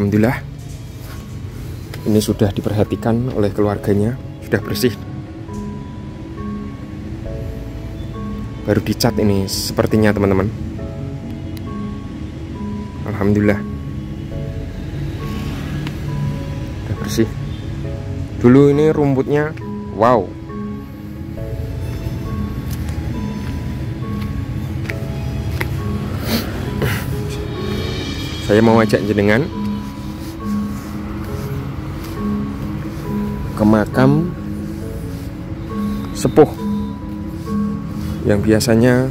Alhamdulillah ini sudah diperhatikan oleh keluarganya, sudah bersih. Baru dicat ini sepertinya teman-teman. Alhamdulillah sudah bersih. Dulu ini rumputnya wow, saya mau ajak jenengan ke makam sepuh yang biasanya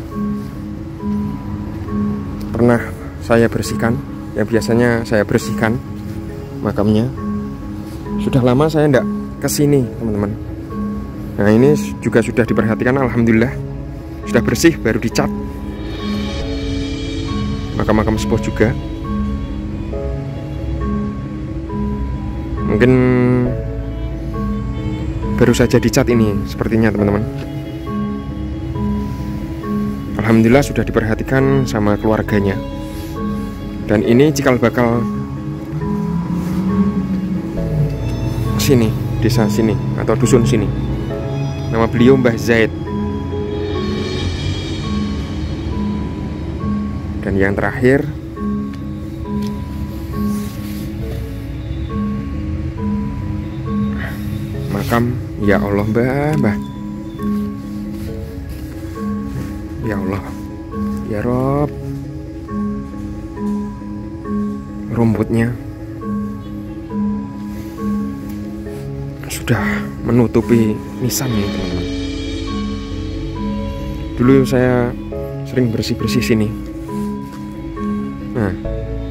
pernah saya bersihkan, yang biasanya saya bersihkan makamnya. Sudah lama saya enggak kesini teman-teman. Nah ini juga sudah diperhatikan, alhamdulillah sudah bersih, baru dicat. Makam-makam sepuh juga. Mungkin baru saja dicat ini sepertinya teman-teman. Alhamdulillah sudah diperhatikan sama keluarganya. Dan ini cikal bakal sini, desa sini atau dusun sini. Nama beliau Mbah Zaid. Dan yang terakhir makam, ya Allah Mbah. Ya Allah, ya Rob, rumputnya sudah menutupi nisannya teman-teman. Dulu saya sering bersih-bersih sini. Nah,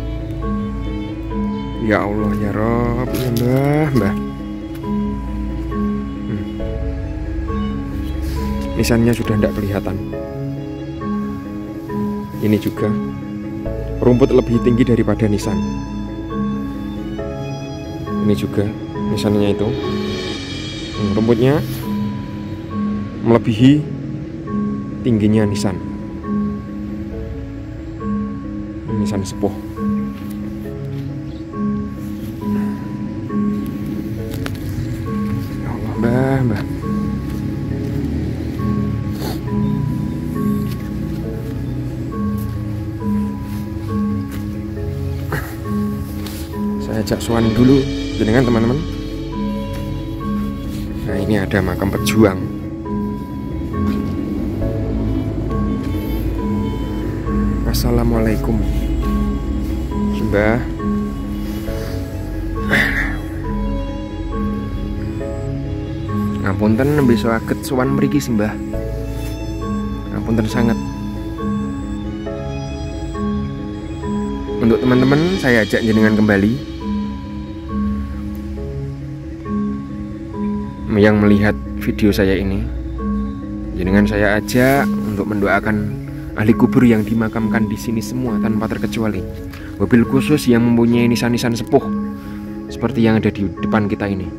ya Allah, ya Rob, ya Mbah. Nisannya sudah tidak kelihatan. Ini juga rumput lebih tinggi daripada nisan. Ini juga nisannya itu. Rumputnya melebihi tingginya nisan. Nisan sepuh. Ya Allah, Mbah. Saya ajak sowan dulu dengan teman-teman. Nah ini ada makam pejuang. Assalamualaikum Mbah. Ngapunten nembe saged sowan mriki Mbah. Ngapunten sangat. Untuk teman-teman saya ajak jenengan kembali yang melihat video saya ini. Jenengan saya ajak untuk mendoakan ahli kubur yang dimakamkan di sini semua tanpa terkecuali. Wabil khusus yang mempunyai nisan-nisan sepuh seperti yang ada di depan kita ini.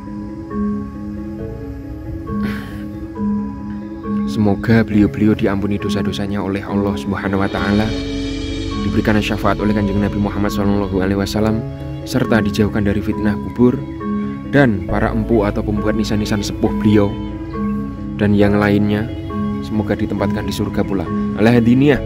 Semoga beliau-beliau diampuni dosa-dosanya oleh Allah Subhanahu wa taala, diberikan syafaat oleh Kanjeng Nabi Muhammad SAW, serta dijauhkan dari fitnah kubur dan para empu atau pembuat nisan-nisan sepuh beliau dan yang lainnya. Semoga ditempatkan di surga pula. Al-Hadiniyah.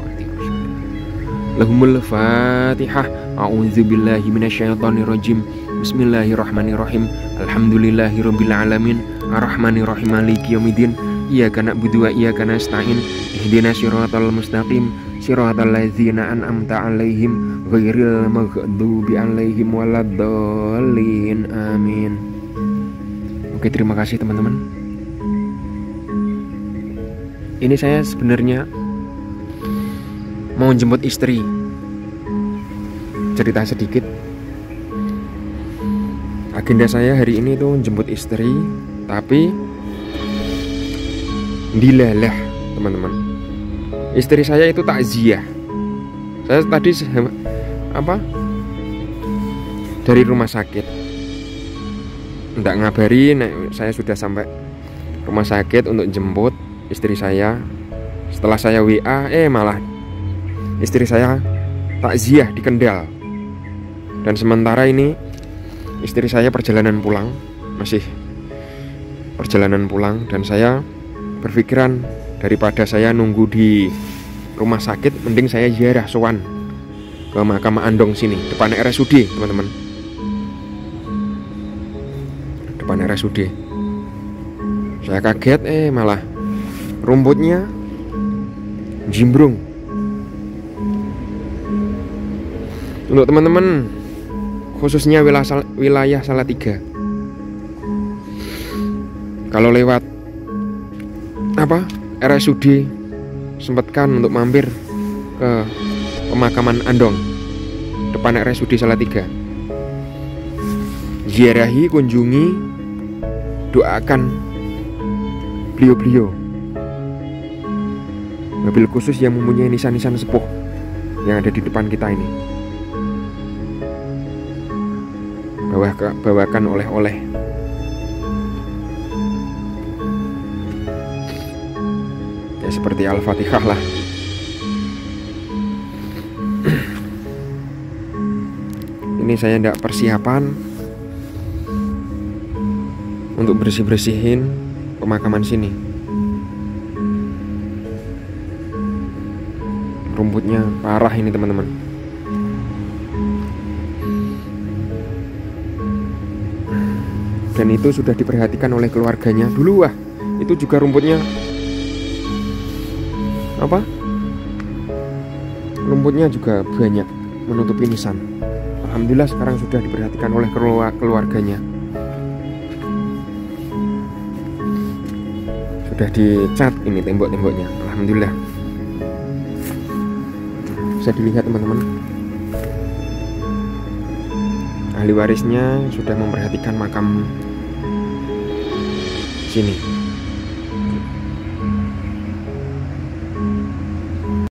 Lahumul Fatihah. A'udzubillahi minasyaitonirrajim. Bismillahirrahmanirrahim. Alhamdulillahirabbil alamin. Arrahmanirrahim. Maliki yaumiddin. Iyyaka na'budu wa iyyaka nasta'in. Ihdinas siratal mustaqim. Siratal ladzina an'amta 'alaihim ghairil maghdubi 'alaihim waladdallin. Amin. Oke, terima kasih teman-teman. Ini saya sebenarnya mau jemput istri. Cerita sedikit. Agenda saya hari ini tuh jemput istri, tapi dilalah teman-teman. Istri saya itu takziah. Saya tadi dari rumah sakit. Nggak ngabari, saya sudah sampai rumah sakit untuk jemput istri saya. Setelah saya WA, malah istri saya takziah di Kendal. Dan sementara ini istri saya masih perjalanan pulang, dan saya berpikiran daripada saya nunggu di rumah sakit, mending saya ziarah sowan ke makam Andong sini, depan RSUD teman-teman, depan RSUD. Saya kaget, malah rumputnya jimbrung. Untuk teman-teman khususnya wilayah Salatiga, kalau lewat RSUD, sempatkan untuk mampir ke pemakaman Andong depan RSUD Salatiga. Ziarahi, kunjungi, doakan beliau-beliau, mobil khusus yang mempunyai nisan-nisan sepuh yang ada di depan kita ini. Bawakan oleh-oleh. Ya seperti Al-Fatihah lah. Ini saya tidak persiapan untuk bersih-bersihin pemakaman sini. Rumputnya parah ini teman-teman. Dan itu sudah diperhatikan oleh keluarganya dulu. Itu juga rumputnya rumputnya juga banyak menutupi nisan. Alhamdulillah sekarang sudah diperhatikan oleh keluarganya. Sudah dicat ini tembok-temboknya. Alhamdulillah. Bisa dilihat teman-teman, ahli warisnya sudah memperhatikan makam sini.